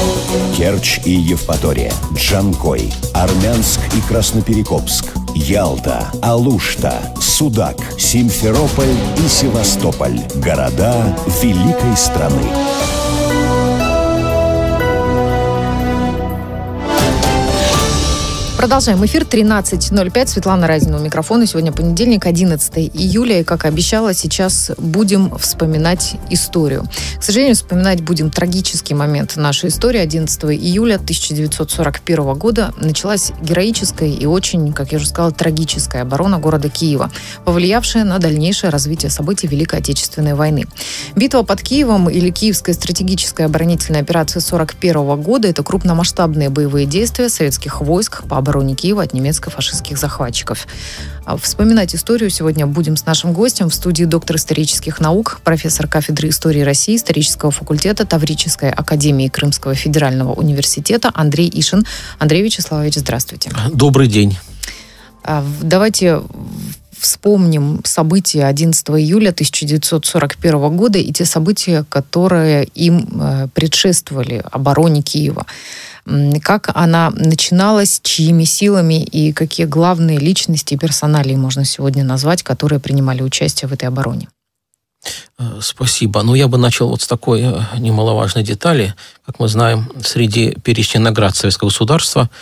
Керчь и Евпатория, Джанкой, Армянск и Красноперекопск, Ялта, Алушта, Судак, Симферополь и Севастополь. Города великой страны. Продолжаем эфир. 13:05. Светлана Разина у микрофона. Сегодня понедельник, 11 июля. И, как обещала, сейчас будем вспоминать историю. К сожалению, вспоминать будем трагический момент нашей истории. 11 июля 1941 года началась героическая и очень, как я уже сказала, трагическая оборона города Киева, повлиявшая на дальнейшее развитие событий Великой Отечественной войны. Битва под Киевом или Киевская стратегическая оборонительная операция 1941 года – это крупномасштабные боевые действия советских войск по обороне Киева от немецко-фашистских захватчиков. Вспоминать историю сегодня будем с нашим гостем. В студии доктор исторических наук, профессор кафедры истории России, исторического факультета Таврической академии Крымского федерального университета Андрей Ишин. Андрей Вячеславович, здравствуйте. Добрый день. Давайте вспомним события 11 июля 1941 года и те события, которые им предшествовали обороне Киева. Как она начиналась, чьими силами и какие главные личности и персоналии можно сегодня назвать, которые принимали участие в этой обороне? Спасибо. Я бы начал вот с такой немаловажной детали. Как мы знаем, среди перечня наград Советского государства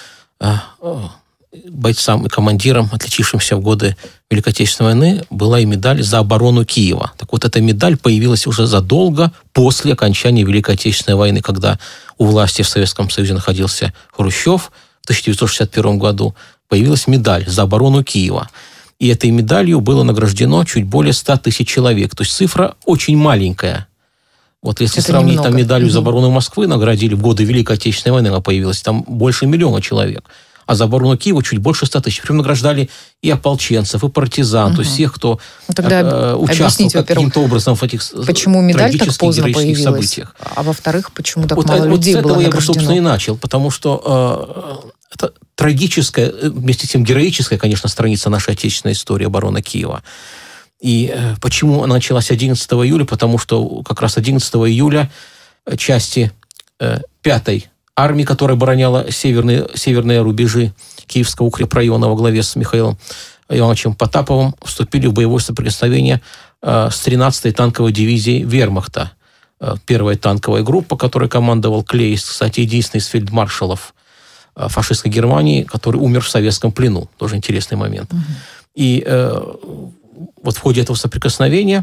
бойцам и командирам, отличившимся в годы Великой Отечественной войны, была и медаль за оборону Киева. Так вот, эта медаль появилась уже задолго после окончания Великой Отечественной войны, когда у власти в Советском Союзе находился Хрущев. В 1961 году появилась медаль за оборону Киева. И этой медалью было награждено чуть более 100 тысяч человек. То есть цифра очень маленькая. Вот если это сравнить там медалью за оборону Москвы, наградили в годы Великой Отечественной войны, она появилась, там больше 1 миллиона человек. А за оборону Киева чуть больше 100 тысяч. Причем награждали и ополченцев, и партизан, то есть всех, кто участвовал каким-то образом в этих трагических, героических событиях. А во-вторых, почему так мало людей было награждено? Вот с этого я бы, собственно, и начал, потому что это трагическая, вместе с тем героическая, конечно, страница нашей отечественной истории обороны Киева. И почему она началась 11 июля? Потому что как раз 11 июля части 5-й армии, которая обороняла северные рубежи Киевского укрепрайона во главе с Михаилом Ивановичем Потаповым, вступили в боевое соприкосновение с 13-й танковой дивизией Вермахта. Первая танковая группа, которой командовал Клейст, кстати, единственный из фельдмаршалов фашистской Германии, который умер в советском плену. Тоже интересный момент. И вот в ходе этого соприкосновения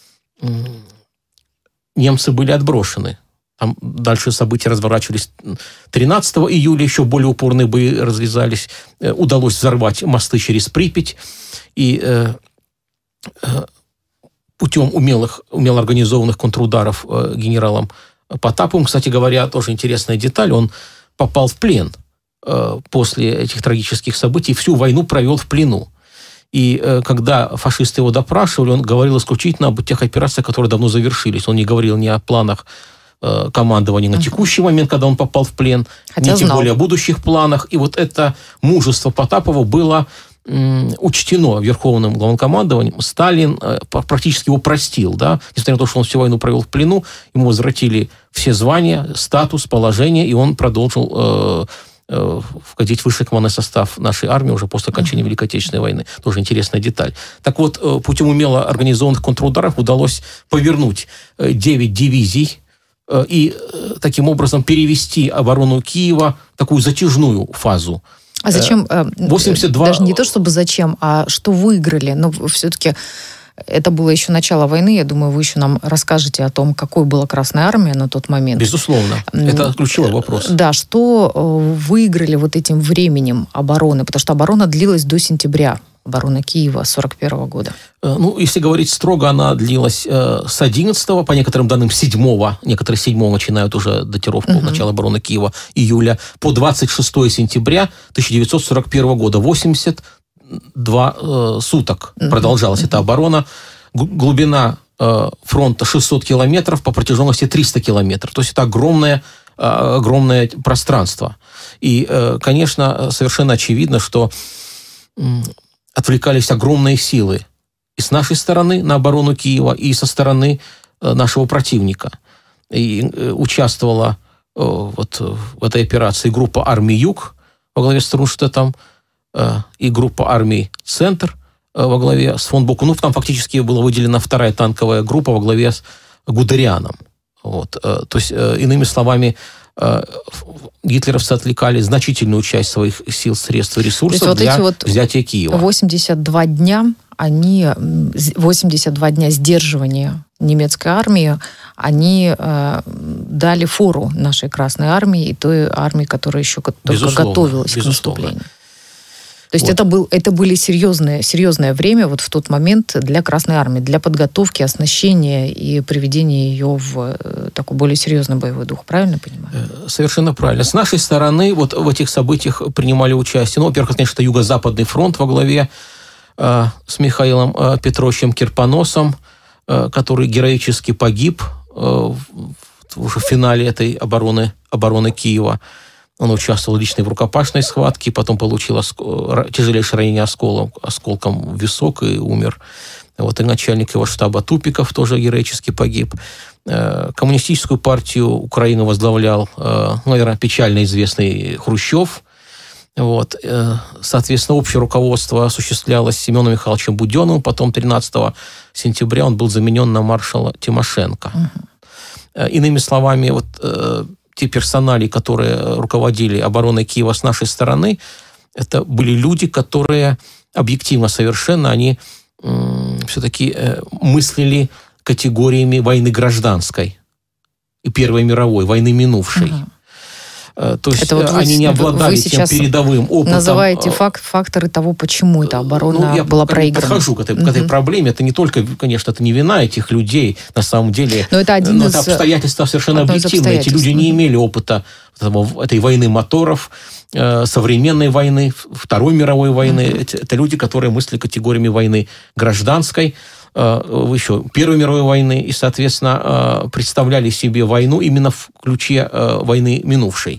немцы были отброшены. Там дальше события разворачивались 13 июля, еще более упорные бои развязались. Удалось взорвать мосты через Припять. И путем умело организованных контрударов генералом Потаповым, кстати говоря, тоже интересная деталь, он попал в плен после этих трагических событий, всю войну провел в плену. И когда фашисты его допрашивали, он говорил исключительно об тех операциях, которые давно завершились. Он не говорил ни о планах командования на текущий момент, когда он попал в плен, не тем более о будущих планах. И вот это мужество Потапова было учтено Верховным главнокомандованием. Сталин практически его простил, да? Несмотря на то, что он всю войну провел в плену, ему возвратили все звания, статус, положение, и он продолжил входить в высший командный состав нашей армии уже после окончания Великой Отечественной войны. Тоже интересная деталь. Так вот, путем умело организованных контрударов удалось повернуть 9 дивизий и таким образом перевести оборону Киева в такую затяжную фазу. А зачем? 82... Даже не то, чтобы зачем, а что выиграли. Но все-таки это было еще начало войны. Я думаю, вы еще нам расскажете о том, какой была Красная Армия на тот момент. Безусловно. Это ключевой вопрос. Да, что выиграли вот этим временем обороны? Потому что оборона длилась до сентября. Оборона Киева 1941 года. Если говорить строго, она длилась с 11, по некоторым данным 7, некоторые 7 начинают уже датировку начала обороны Киева, июля, по 26 сентября 1941 года. 82 суток продолжалась эта оборона. Глубина фронта 600 километров, по протяженности 300 километров. То есть это огромное пространство. И, конечно, совершенно очевидно, что отвлекались огромные силы и с нашей стороны на оборону Киева, и со стороны нашего противника. И участвовало вот в этой операции группа армий «Юг» во главе с Трунштеттом и группа армий «Центр» во главе с фон Боку. Ну, там фактически была выделена вторая танковая группа во главе с Гудерианом. Вот. То есть, иными словами, гитлеровцы отвлекали значительную часть своих сил, средств и ресурсов вот для взятия Киева. 82 дня сдерживания немецкой армии, они дали фору нашей Красной армии и той армии, которая еще только готовилась к наступлению. То есть это были серьезное время вот в тот момент для Красной армии, для подготовки, оснащения и приведения ее в такой более серьезный боевой дух. Правильно понимаю? Совершенно правильно. С нашей стороны вот в этих событиях принимали участие, ну, во-первых, конечно, Юго-Западный фронт во главе с Михаилом Петровичем Кирпоносом, который героически погиб уже в финале этой обороны Киева. Он участвовал лично в рукопашной схватке, потом получил тяжелейшее ранение осколком в висок и умер. Вот, и начальник его штаба Тупиков тоже героически погиб. Коммунистическую партию Украины возглавлял, наверное, печально известный Хрущев. Вот. Соответственно, общее руководство осуществлялось Семеном Михайловичем Буденновым. Потом 13 сентября он был заменен на маршала Тимошенко. Иными словами, вот те персонали, которые руководили обороной Киева с нашей стороны, это были люди, которые объективно совершенно, они все-таки мыслили категориями войны гражданской и Первой мировой, войны минувшей. То есть вот они не обладали тем передовым опытом. Называете факторы того, почему эта оборона была проиграна. Я подхожу к этой проблеме. Это не только, конечно, это не вина этих людей, на самом деле. Но это это обстоятельства совершенно объективные. Эти люди не имели опыта этой войны моторов, современной войны, Второй мировой войны. Это люди, которые мыслили категориями войны гражданской, еще Первой мировой войны, и, соответственно, представляли себе войну именно в ключе войны минувшей.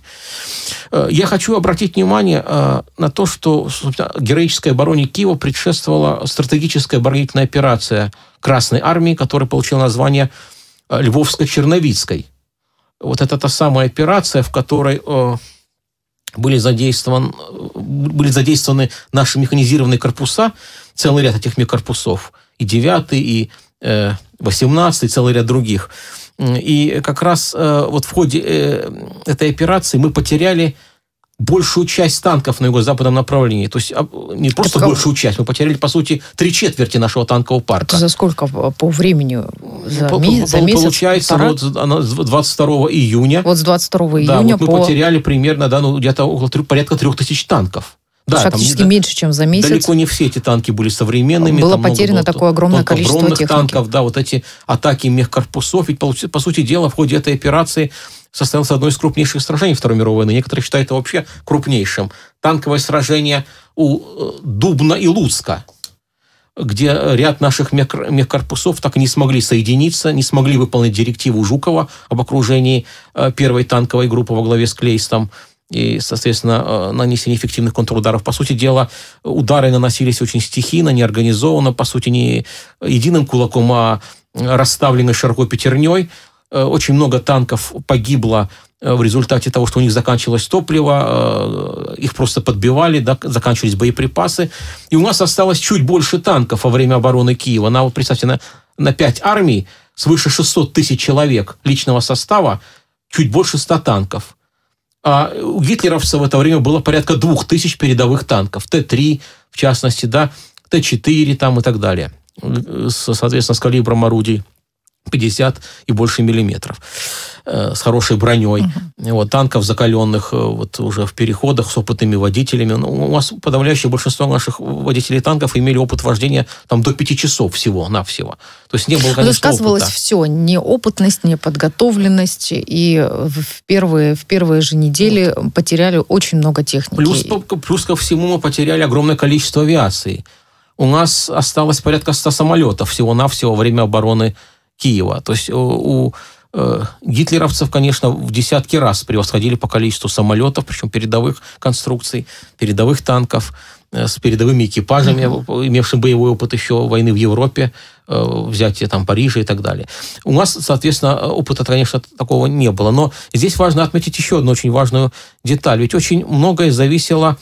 Я хочу обратить внимание на то, что героической обороне Киева предшествовала стратегическая оборонительная операция Красной армии, которая получила название Львовско-Черновицкой. Вот это та самая операция, в которой были задействованы наши механизированные корпуса, целый ряд этих мехкорпусов, и 9-й, и 18-й, целый ряд других. И как раз вот в ходе этой операции мы потеряли большую часть танков на юго-западном направлении. То есть не просто большую часть, мы потеряли, по сути, 3/4 нашего танкового парка. За сколько по времени? За месяц? Получается, вот 22 июня. Вот с 22 июня вот мы потеряли примерно где-то порядка 3000 танков. Да, фактически меньше, чем за месяц. Далеко не все эти танки были современными. Было потеряно такое огромное количество техники. Танков, да, вот эти атаки мехкорпусов. Ведь, по сути дела, в ходе этой операции состоялось одно из крупнейших сражений Второй мировой войны. Некоторые считают это вообще крупнейшим. Танковое сражение у Дубна и Луцка, где ряд наших мехкорпусов так и не смогли соединиться, не смогли выполнить директиву Жукова об окружении первой танковой группы во главе с Клейстом и, соответственно, нанесение эффективных контрударов. По сути дела, удары наносились очень стихийно, неорганизованно, по сути, не единым кулаком, а расставленной широкой пятерней. Очень много танков погибло в результате того, что у них заканчивалось топливо, их просто подбивали, да, заканчивались боеприпасы. И у нас осталось чуть больше танков во время обороны Киева. Представьте, на 5 армий свыше 600 тысяч человек личного состава, чуть больше 100 танков. А у гитлеровцев в это время было порядка 2000 передовых танков. Т-3, в частности, да, Т-4 там и так далее. Соответственно, с калибром орудий 50 и больше миллиметров. С хорошей броней. Вот, танков закаленных вот, уже в переходах с опытными водителями. У нас подавляющее большинство наших водителей танков имели опыт вождения там, до 5 часов всего-навсего. То есть не было, конечно, сказывалось опыта. Все. Неопытность, неподготовленность. И в первые же недели потеряли очень много техники. Плюс ко всему мы потеряли огромное количество авиации. У нас осталось порядка 100 самолетов всего-навсего во время обороны Киева. То есть у гитлеровцев, конечно, в десятки раз превосходили по количеству самолетов, причем передовых конструкций, передовых танков, с передовыми экипажами, имевшим боевой опыт еще войны в Европе, взятие там Парижа и так далее. У нас, соответственно, опыта, конечно, такого не было. Но здесь важно отметить еще одну очень важную деталь. Ведь очень многое зависело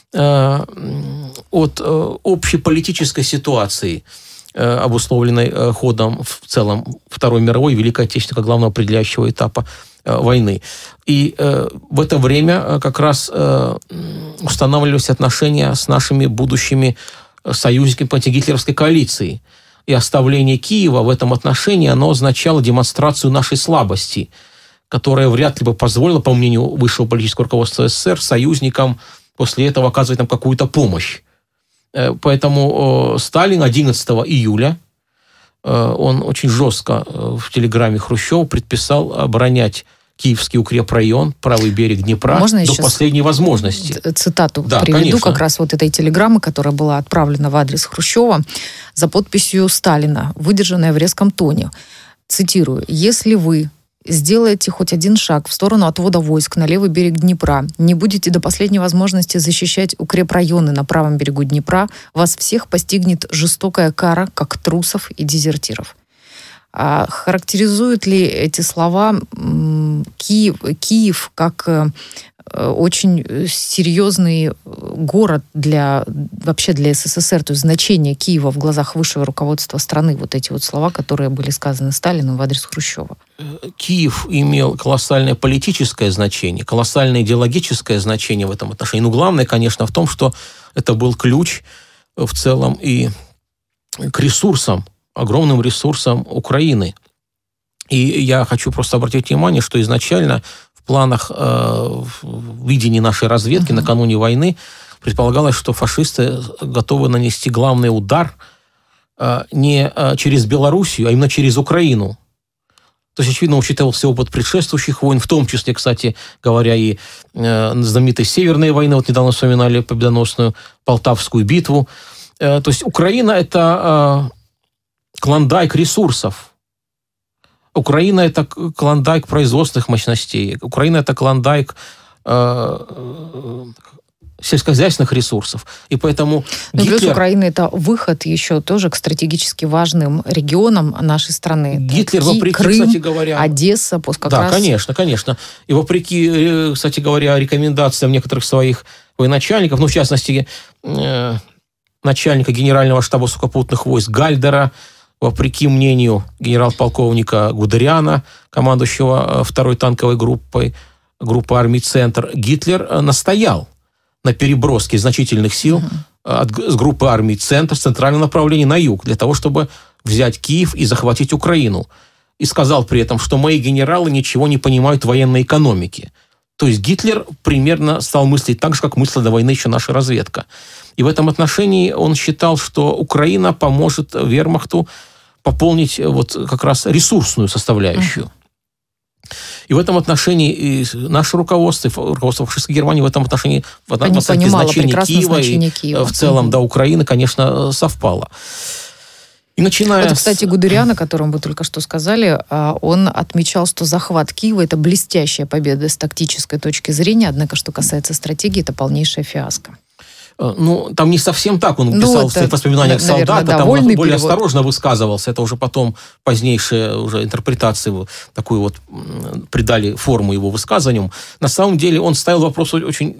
от общей политической ситуации, обусловленной ходом в целом Второй мировой и Великой Отечественной как главного определяющего этапа войны. И в это время как раз устанавливались отношения с нашими будущими союзниками по антигитлеровской коалиции. И оставление Киева в этом отношении, оно означало демонстрацию нашей слабости, которая вряд ли бы позволила, по мнению высшего политического руководства СССР, союзникам после этого оказывать нам какую-то помощь. Поэтому Сталин 11 июля, он очень жестко в телеграмме Хрущеву предписал оборонять Киевский укрепрайон, правый берег Днепра. Можно до последней возможности. Цитату приведу, конечно. Как раз вот этой телеграммы, которая была отправлена в адрес Хрущева за подписью Сталина, выдержанная в резком тоне. Цитирую: «Если вы сделаете хоть один шаг в сторону отвода войск на левый берег Днепра, не будете до последней возможности защищать укрепрайоны на правом берегу Днепра, вас всех постигнет жестокая кара, как трусов и дезертиров». А характеризуют ли эти слова Киев как очень серьезный город вообще для СССР, то есть значение Киева в глазах высшего руководства страны, вот эти вот слова, которые были сказаны Сталиным в адрес Хрущева? Киев имел колоссальное политическое значение, колоссальное идеологическое значение в этом отношении. Но главное, конечно, в том, что это был ключ в целом и к ресурсам, огромным ресурсам Украины. И я хочу просто обратить внимание, что изначально в планах, в видении нашей разведки накануне войны предполагалось, что фашисты готовы нанести главный удар не через Белоруссию, а именно через Украину. То есть, очевидно, учитывался опыт предшествующих войн, в том числе, кстати говоря, и знаменитой Северной войны, вот недавно вспоминали победоносную Полтавскую битву. То есть Украина – это клондайк ресурсов. Украина – это клондайк производственных мощностей. Украина – это клондайк сельскохозяйственных ресурсов. И поэтому Гитлер... Плюс Украина – это выход еще тоже к стратегически важным регионам нашей страны. Гитлер, вопреки, Крым, кстати говоря... Одесса, Да, конечно, конечно. И вопреки, кстати говоря, рекомендациям некоторых своих военачальников, ну, в частности, начальника Генерального штаба сухопутных войск Гальдера, вопреки мнению генерал-полковника Гудериана, командующего 2-й танковой группы армий «Центр», Гитлер настоял на переброске значительных сил с группы армий «Центр» с центрального направления на юг, для того, чтобы взять Киев и захватить Украину. И сказал при этом, что мои генералы ничего не понимают в военной экономике. То есть Гитлер примерно стал мыслить так же, как мыслила до войны еще наша разведка. И в этом отношении он считал, что Украина поможет вермахту пополнить вот как раз ресурсную составляющую. И в этом отношении и наше руководство, и руководство фашистской Германии в этом отношении значение Киева, в целом до Украины, конечно, совпало. И начиная вот, кстати, Гудериан, о котором вы только что сказали, он отмечал, что захват Киева – это блестящая победа с тактической точки зрения, однако, что касается стратегии, это полнейшая фиаско. Ну, там не совсем так он писал в своих воспоминаниях солдата, да, там он более осторожно высказывался. Это уже потом позднейшие уже интерпретации такую вот придали форму его высказываниям. На самом деле он ставил вопрос очень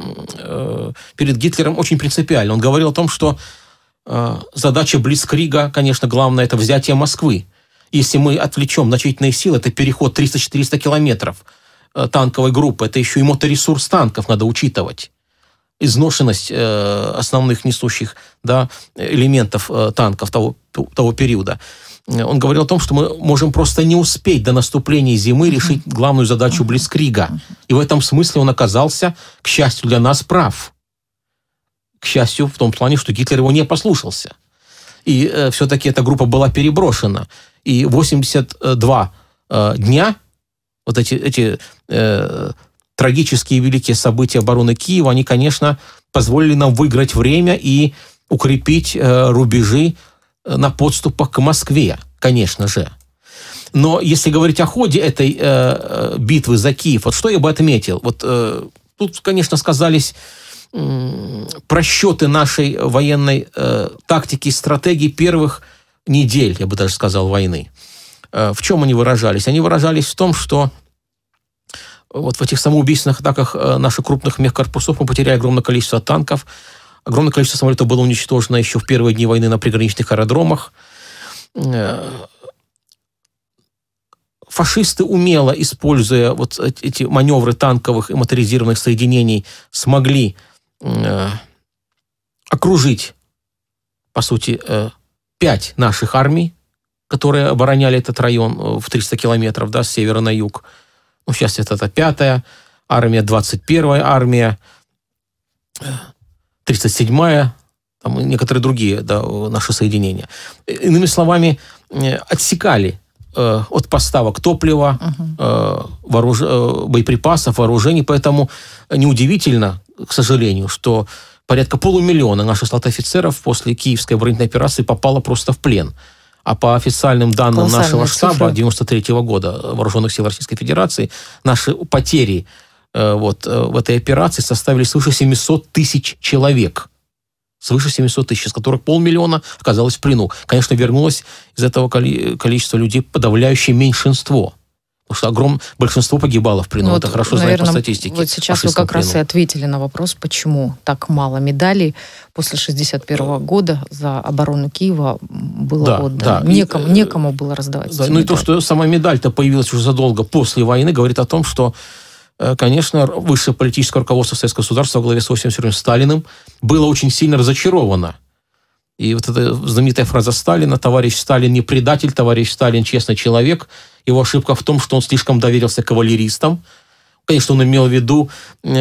перед Гитлером очень принципиально. Он говорил о том, что задача Блицкрига, конечно, главное, это взятие Москвы. Если мы отвлечем значительные силы, это переход 300-400 километров танковой группы, это еще и моторесурс танков надо учитывать. Изношенность основных несущих, да, элементов танков того периода. Он говорил о том, что мы можем просто не успеть до наступления зимы решить главную задачу Блицкрига. И в этом смысле он оказался, к счастью для нас, прав. К счастью, в том плане, что Гитлер его не послушался. И все-таки эта группа была переброшена. И 82 дня вот эти трагические великие события обороны Киева, они, конечно, позволили нам выиграть время и укрепить рубежи на подступах к Москве, конечно же. Но если говорить о ходе этой битвы за Киев, вот что я бы отметил? Вот тут, конечно, сказались просчеты нашей военной тактики и стратегии первых недель, я бы даже сказал, войны. В чем они выражались? Они выражались в том, что вот в этих самоубийственных атаках наших крупных мехкорпусов мы потеряли огромное количество танков, огромное количество самолетов было уничтожено еще в первые дни войны на приграничных аэродромах. Фашисты, умело используя вот эти маневры танковых и моторизированных соединений, смогли окружить, по сути, 5 наших армий, которые обороняли этот район в 300 километров, да, с севера на юг. Ну, сейчас это 5-я армия, 21-я армия, 37-я, там и некоторые другие, да, наши соединения. Иными словами, отсекали от поставок топлива, боеприпасов, вооружений. Поэтому неудивительно, к сожалению, что порядка 500 000 наших солдат-офицеров после Киевской оборонительной операции попало просто в плен. А по официальным данным нашего штаба 93-го года Вооруженных сил Российской Федерации, наши потери вот в этой операции составили свыше 700 000 человек. Свыше 700 000, из которых 500 000 оказалось в плену. Конечно, вернулось из этого количества людей подавляющее меньшинство. Потому что большинство погибало в плену. Это хорошо знаем по статистике. Вот сейчас вы как раз и ответили на вопрос, почему так мало медалей после 1961 года за оборону Киева было отдано. Да. Некому было раздавать. Да, ну и то, что сама медаль-то появилась уже задолго после войны, говорит о том, что, конечно, высшее политическое руководство Советского государства во главе с Иосифом Виссарионовичем Сталиным было очень сильно разочаровано. И вот эта знаменитая фраза Сталина: «Товарищ Сталин не предатель, товарищ Сталин честный человек». Его ошибка в том, что он слишком доверился кавалеристам. Конечно, он имел в виду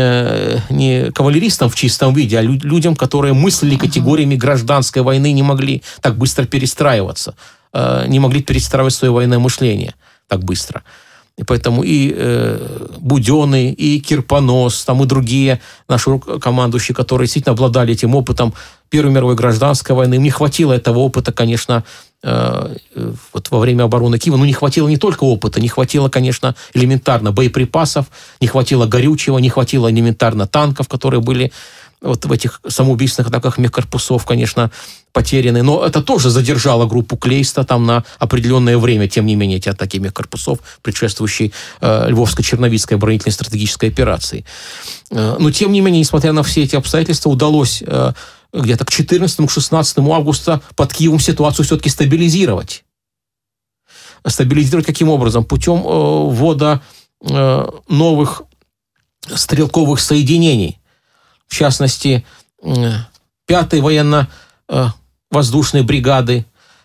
не кавалеристам в чистом виде, а людям, которые мыслили категориями гражданской войны, не могли так быстро перестраиваться, не могли перестраивать свое военное мышление так быстро. И поэтому и Буденный, и Кирпонос, там и другие наши командующие, которые действительно обладали этим опытом Первой мировой гражданской войны, им не хватило этого опыта, конечно, вот во время обороны Киева. Ну, не хватило не только опыта, не хватило, конечно, элементарно боеприпасов, не хватило горючего, не хватило элементарно танков, которые были вот в этих самоубийственных атаках мехкорпусов, конечно, потеряны. Но это тоже задержало группу Клейста там на определенное время, тем не менее, эти атаки мехкорпусов, предшествующей Львовско-Черновицкой оборонительной стратегической операции. Но, тем не менее, несмотря на все эти обстоятельства, удалось где-то к 14-16 августа под Киевом ситуацию все-таки стабилизировать. Стабилизировать каким образом? Путем ввода новых стрелковых соединений. В частности, 5-й военно-воздушной бригады,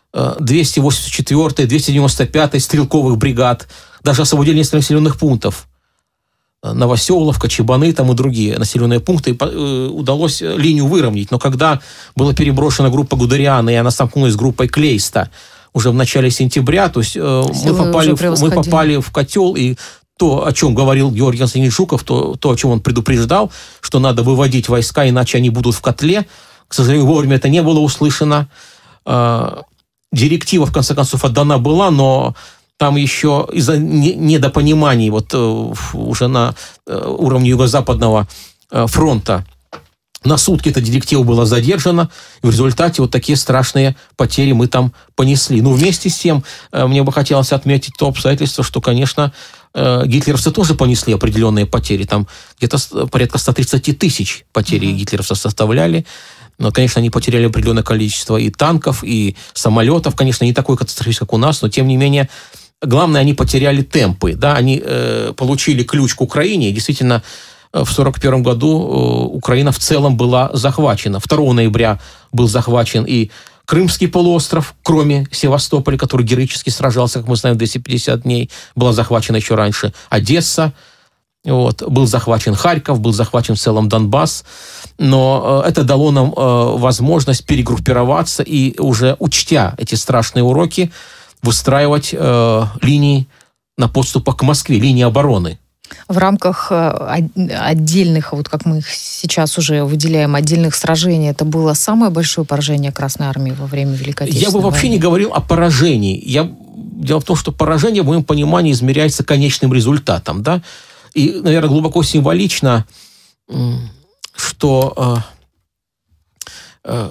284-й, 295-й стрелковых бригад, даже освободили несколько населенных пунктов. Новоселовка, Чебаны там и другие населенные пункты, удалось линию выровнять. Но когда была переброшена группа Гудериана, и она сомкнулась с группой Клейста уже в начале сентября, то есть мы попали в котел, и то, о чем говорил Георгий Константинович Жуков, то, о чем он предупреждал, что надо выводить войска, иначе они будут в котле. К сожалению, вовремя это не было услышано. Директива, в конце концов, отдана была, но там еще из-за недопониманий вот уже на уровне Юго-Западного фронта на сутки эта директива была задержана, и в результате вот такие страшные потери мы там понесли. Но вместе с тем мне бы хотелось отметить то обстоятельство, что, конечно, гитлеровцы тоже понесли определенные потери. Там где-то порядка 130 000 потерь гитлеровцы составляли. Но, конечно, они потеряли определенное количество и танков, и самолетов. Конечно, не такой катастрофический, как у нас, но, тем не менее, главное, они потеряли темпы. Да? Они получили ключ к Украине, и действительно, в 1941 году Украина в целом была захвачена. 2 ноября был захвачен и Крымский полуостров, кроме Севастополя, который героически сражался, как мы знаем, 250 дней, была захвачена еще раньше Одесса. Вот, был захвачен Харьков, был захвачен в целом Донбасс, но это дало нам возможность перегруппироваться и уже учтя эти страшные уроки, выстраивать линии на подступах к Москве, линии обороны. В рамках отдельных, вот как мы их сейчас уже выделяем, отдельных сражений, это было самое большое поражение Красной Армии во время Великой Отечественной войны? Я бы вообще не говорил о поражении. Дело в том, что поражение, в моем понимании, измеряется конечным результатом, да? И, наверное, глубоко символично, что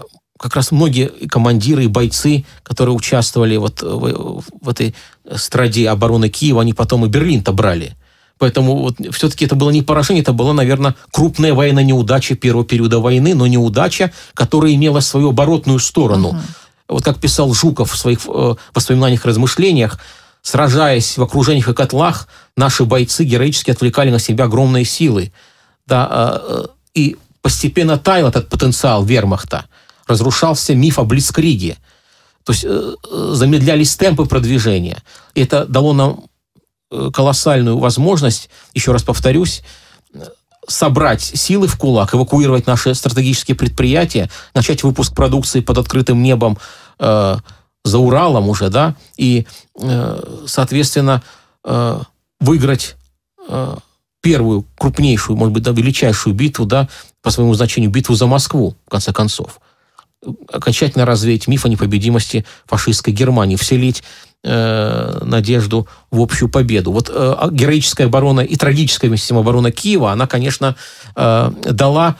как раз многие командиры и бойцы, которые участвовали вот в этой страде обороны Киева, они потом и Берлин-то брали. Поэтому вот все-таки это было не поражение, это была, наверное, крупная военная неудача первого периода войны, но неудача, которая имела свою оборотную сторону. Вот как писал Жуков в своих воспоминаниях и размышлениях, сражаясь в окружениях и котлах, наши бойцы героически отвлекали на себя огромные силы. Да, и постепенно таял этот потенциал вермахта. Разрушался миф о блицкриге. То есть замедлялись темпы продвижения. И это дало нам колоссальную возможность, еще раз повторюсь, собрать силы в кулак, эвакуировать наши стратегические предприятия, начать выпуск продукции под открытым небом за Уралом уже, да, и, соответственно, выиграть первую, крупнейшую, может быть, да, величайшую битву, да, по своему значению, битву за Москву, в конце концов. Окончательно развеять миф о непобедимости фашистской Германии, вселить надежду в общую победу. Вот героическая оборона и трагическая вместе с тем оборона Киева, она, конечно, дала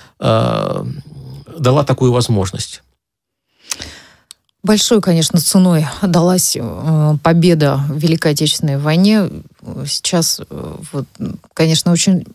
такую возможность. Большой, конечно, ценой далась победа в Великой Отечественной войне. Сейчас, вот, конечно, очень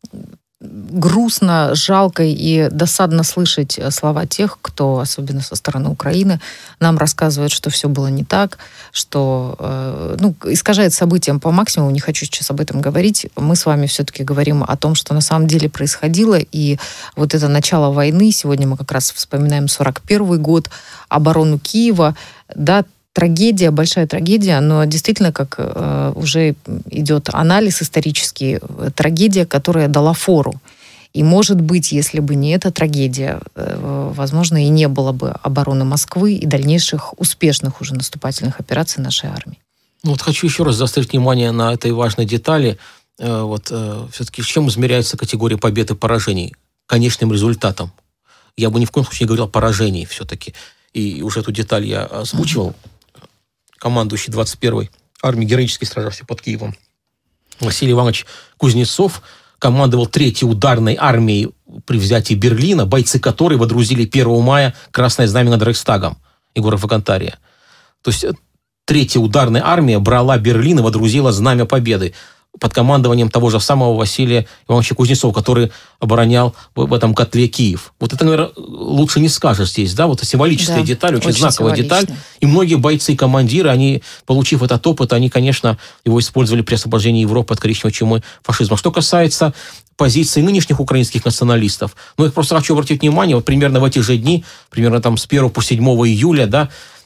грустно, жалко и досадно слышать слова тех, кто, особенно со стороны Украины, нам рассказывает, что все было не так, что искажает события по максимуму. Не хочу сейчас об этом говорить. Мы с вами все-таки говорим о том, что на самом деле происходило. И вот это начало войны, сегодня мы как раз вспоминаем 41 год, оборону Киева, да, трагедия, большая трагедия, но действительно, как уже идет анализ исторический, трагедия, которая дала фору. И, может быть, если бы не эта трагедия, возможно, и не было бы обороны Москвы и дальнейших успешных уже наступательных операций нашей армии. Ну, вот хочу еще раз заострить внимание на этой важной детали. Все-таки с чем измеряется категория побед и поражений? Конечным результатом. Я бы ни в коем случае не говорил о поражении все-таки. И уже эту деталь я озвучивал. Командующий 21-й армией, героически сражавшийся под Киевом, Василий Иванович Кузнецов, командовал 3-й ударной армией при взятии Берлина, бойцы которой водрузили 1 мая красное знамя над Рейхстагом и город Вакантария. То есть 3-я ударная армия брала Берлин и водрузила знамя победы под командованием того же самого Василия Ивановича Кузнецова, который оборонял в этом котле Киев. Вот это, наверное, лучше не скажешь здесь, да, вот символическая деталь, очень знаковая деталь. И многие бойцы и командиры, они, получив этот опыт, они, конечно, его использовали при освобождении Европы от коричневой чумы фашизма. Что касается позиций нынешних украинских националистов, ну, я просто хочу обратить внимание, вот примерно в эти же дни, примерно там с 1 по 7 июля, да,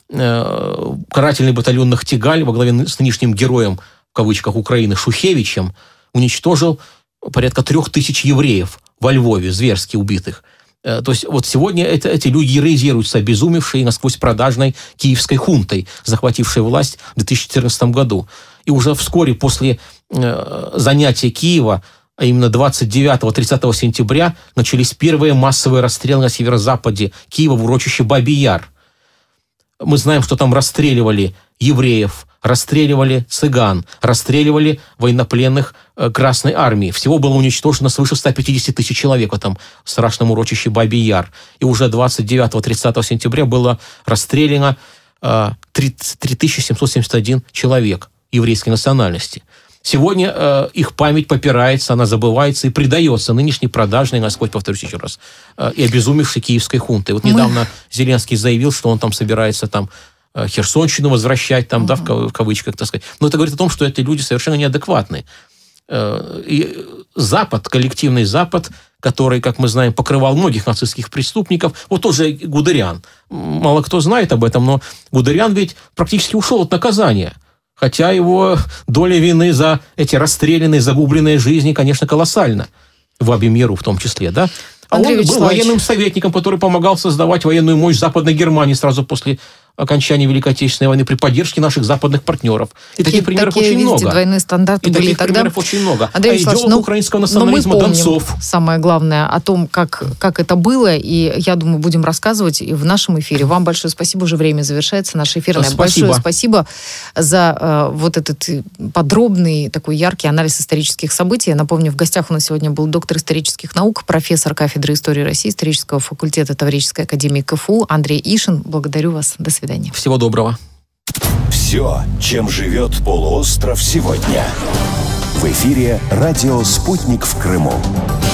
карательный батальон «Нахтигаль» во главе с нынешним героем, в кавычках, Украины, Шухевичем, уничтожил порядка 3000 евреев во Львове, зверски убитых. То есть вот сегодня эти люди героизируются обезумевшей, насквозь продажной киевской хунтой, захватившей власть в 2014 году. И уже вскоре после занятия Киева, а именно 29-30 сентября, начались первые массовые расстрелы на северо-западе Киева в урочище Бабий Яр. Мы знаем, что там расстреливали евреев, расстреливали цыган, расстреливали военнопленных Красной армии. Всего было уничтожено свыше 150 тысяч человек в этом страшном урочище Бабий Яр. И уже 29-30 сентября было расстреляно 3771 человек еврейской национальности. Сегодня их память попирается, она забывается и предается нынешней продажной, насколько, повторюсь еще раз, и обезумевшей киевской хунтой. Вот недавно Зеленский заявил, что он там собирается там Херсонщину возвращать, там, да, в кавычках, так сказать. Но это говорит о том, что эти люди совершенно неадекватны. И Запад, коллективный Запад, который, как мы знаем, покрывал многих нацистских преступников, вот тоже Гудериан. Мало кто знает об этом, но Гудериан ведь практически ушел от наказания. Хотя его доля вины за эти расстрелянные, загубленные жизни, конечно, колоссальна. В Бабьем Яру в том числе, да? А он был военным советником, который помогал создавать военную мощь Западной Германии сразу после окончания Великой Отечественной войны, при поддержке наших западных партнеров. И таких примеров очень много. Двойные стандарты были таких тогда. Примеров очень много. Андрей идеолог украинского национализма Донцов. Самое главное о том, как это было, и я думаю, будем рассказывать и в нашем эфире. Вам большое спасибо, уже время завершается, наше эфирное. Большое спасибо за вот этот подробный, такой яркий анализ исторических событий. Я напомню, в гостях у нас сегодня был доктор исторических наук, профессор кафедры истории России, исторического факультета Таврической академии КФУ Андрей Ишин. Благодарю вас. До свидания. Всего доброго. Все, чем живет полуостров сегодня. В эфире радио «Спутник» в Крыму.